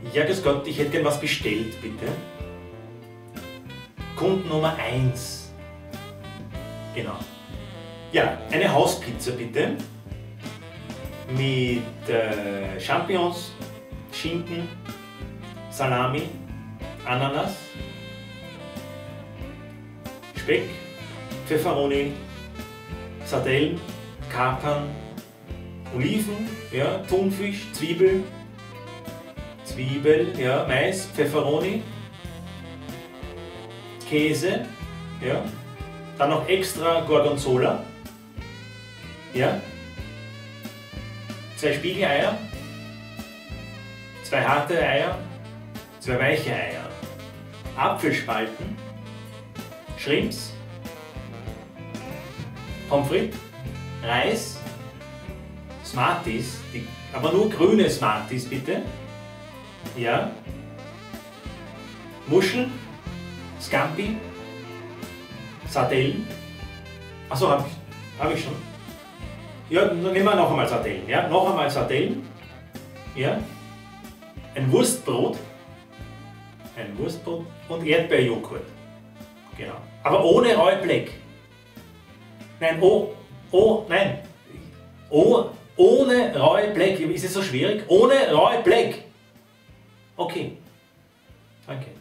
Ja, grüß Gott, ich hätte gern was bestellt, bitte. Kund Nummer 1. Genau. Ja, eine Hauspizza bitte. Mit Champignons, Schinken, Salami, Ananas, Speck, Pfefferoni, Sardellen, Kapern, Oliven, ja, Thunfisch, Zwiebel, ja, Mais, Pfefferoni, Käse, ja, dann noch extra Gorgonzola, ja, 2 Spiegeleier, 2 harte Eier, 2 weiche Eier, Apfelspalten, Shrimps, Pommes frites, Reis, Smarties, aber nur grüne Smarties bitte, ja, Muscheln, Scampi, Sardellen, achso, hab ich schon. Ja, dann nehmen wir noch einmal Sardellen, ja, noch einmal Sardellen, ja, ein Wurstbrot und Erdbeerjoghurt, genau, aber ohne Rollblech. Nein, ohne Rollblech. Ist es so schwierig? Ohne Rollblech. Okay, danke.